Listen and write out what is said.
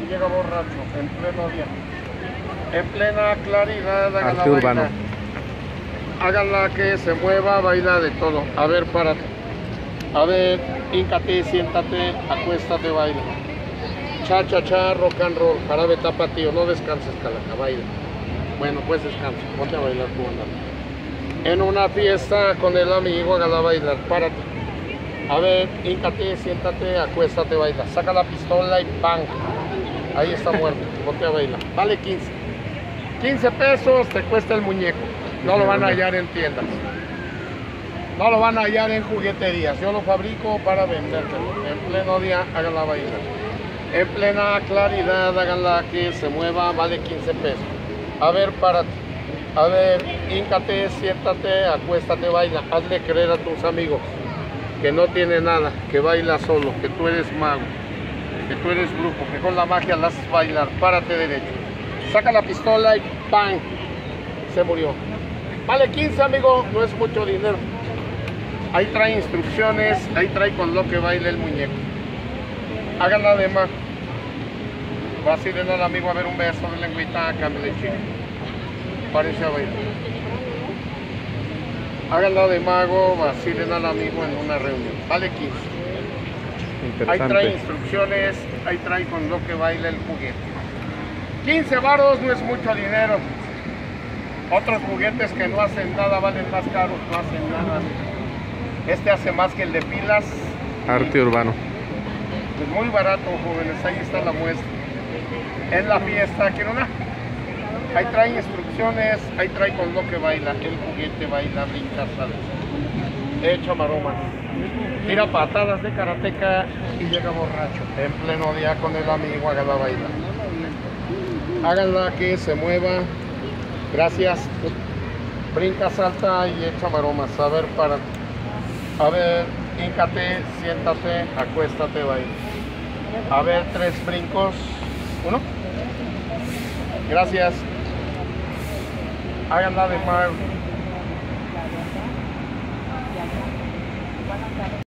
llega borracho, en pleno día. En plena claridad, háganla Arte urbano. bailar. Háganla que se mueva, baila de todo. A ver, párate. A ver, híncate, siéntate, acuéstate, baila. Cha, cha, cha, rock and roll, jarabe tapatío, no descanses, calaca, baila. Bueno, pues descansa, ponte a bailar tú, andale. En una fiesta con el amigo, hágala bailar, párate. A ver, híncate, siéntate, acuéstate, baila. Saca la pistola y ¡pam! Ahí está muerto, ponte a bailar. Vale 15. 15 pesos te cuesta el muñeco. No lo van a hallar en tiendas. No lo van a hallar en jugueterías. Yo lo fabrico para vendértelo. En pleno día, háganla bailar. En plena claridad, háganla que se mueva, vale 15 pesos. A ver, párate. A ver, híncate, siéntate, acuéstate, baila. Hazle creer a tus amigos que no tiene nada, que baila solo, que tú eres mago, que tú eres brujo, que con la magia la haces bailar. Párate derecho. Saca la pistola y ¡pam! Se murió. Vale 15, amigo, no es mucho dinero. Ahí trae instrucciones, ahí trae con lo que baila el muñeco. Háganla de más. Vas a ir al amigo a ver un beso de lengüita, cámbiale chico. Parece a bailar. Háganla de mago, vacilen al amigo en una reunión. Vale 15. Ahí trae instrucciones, ahí trae con lo que baila el juguete. 15 varos no es mucho dinero. Otros juguetes que no hacen nada valen más caros, no hacen nada. Este hace más que el de pilas. Arte urbano. Es muy barato, jóvenes, ahí está la muestra. En la fiesta, ¿quieren una? Ahí trae instrucciones, ahí trae con lo que baila. El juguete baila, brinca, sale. Echa maromas. Tira patadas de karateca y llega borracho. En pleno día con el amigo, háganla bailar. Háganla que se mueva. Gracias. Brinca, salta y echa maromas. A ver, para. A ver, híncate, siéntate, acuéstate, baila. A ver, 3 brincos. 1. Gracias. Háganla de mago.